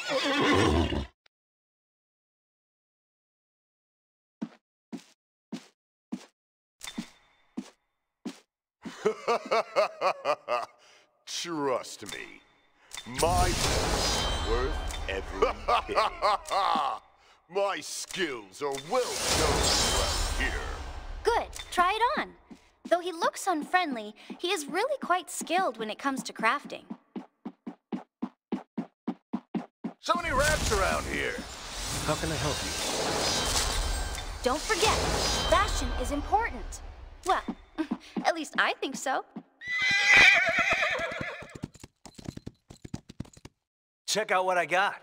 Trust me, my is worth every penny. My skills are well known around here. Good, try it on. Though he looks unfriendly, he is really quite skilled when it comes to crafting. So many rats around here. How can I help you? Don't forget, fashion is important. Well, at least I think so. Check out what I got.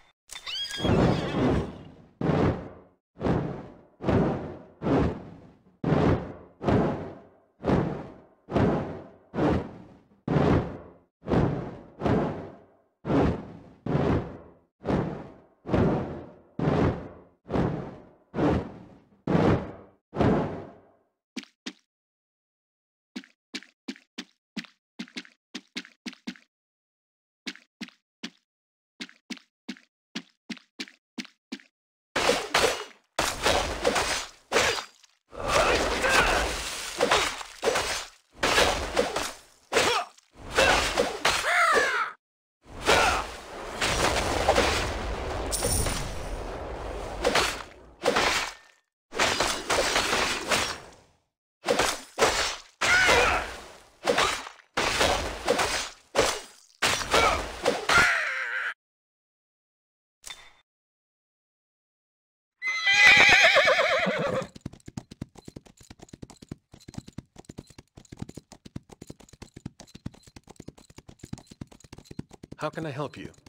How can I help you?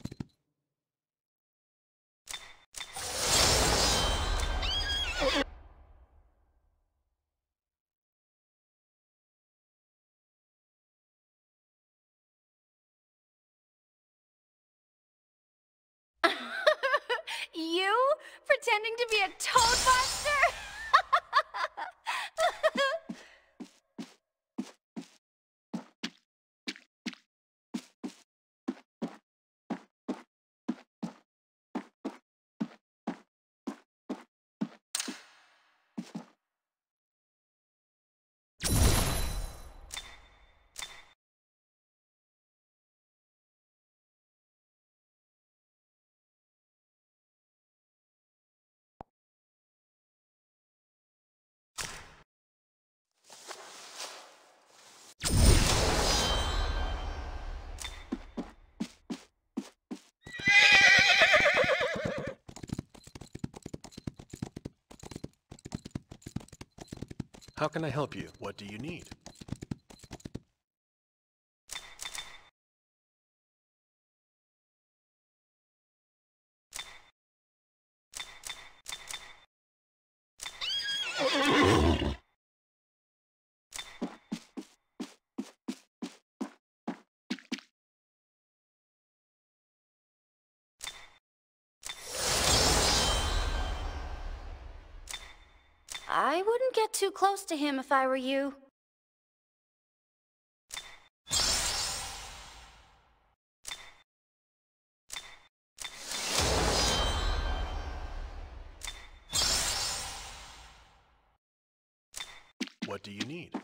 You? Pretending to be a Toadbuster? How can I help you? What do you need? I wouldn't get too close to him if I were you. What do you need?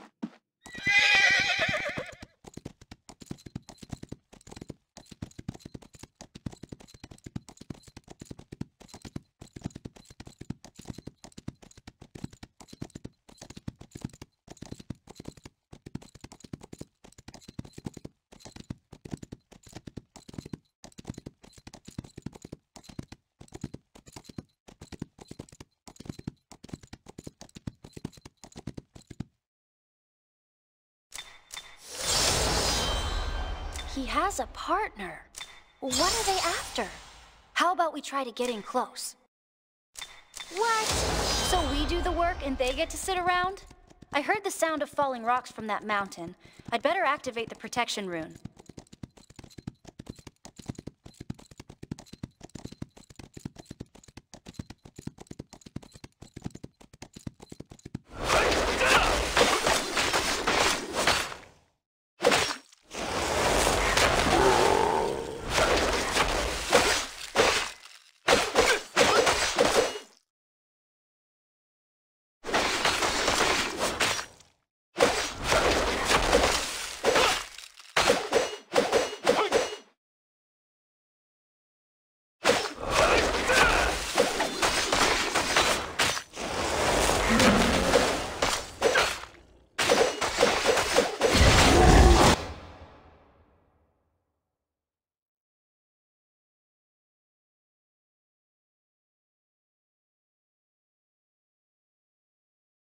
He has a partner. What are they after? How about we try to get in close? What? So we do the work and they get to sit around? I heard the sound of falling rocks from that mountain. I'd better activate the protection rune.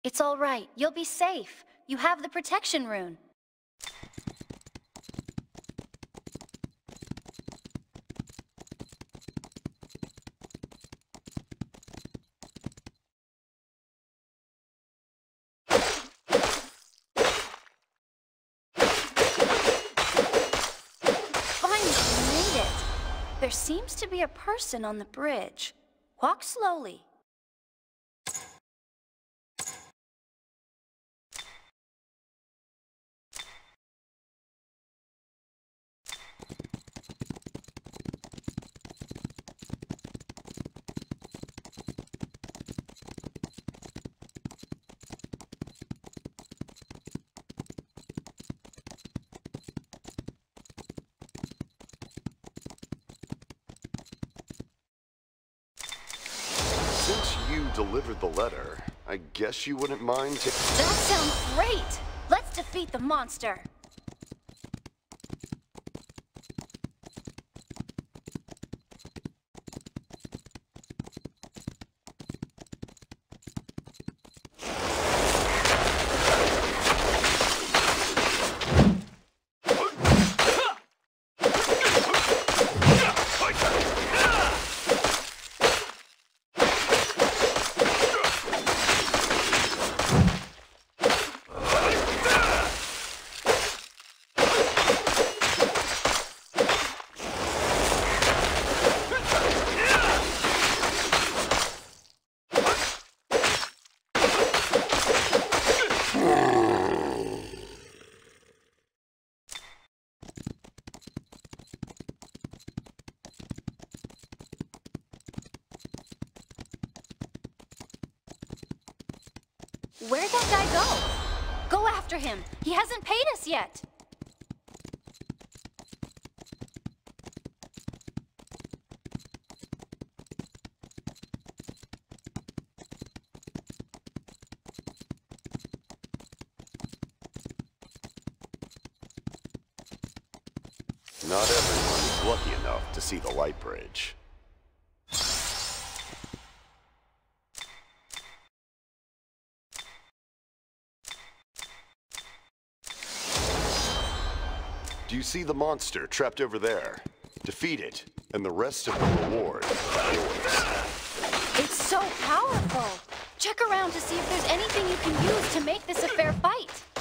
It's all right. You'll be safe. You have the protection rune. There seems to be a person on the bridge. Walk slowly. Since you delivered the letter, I guess you wouldn't mind That sounds great! Let's defeat the monster! Where'd that guy go? Go after him! He hasn't paid us yet! Not everyone is lucky enough to see the light bridge. Do you see the monster trapped over there? Defeat it, and the rest of the reward is yours. It's so powerful! Check around to see if there's anything you can use to make this a fair fight.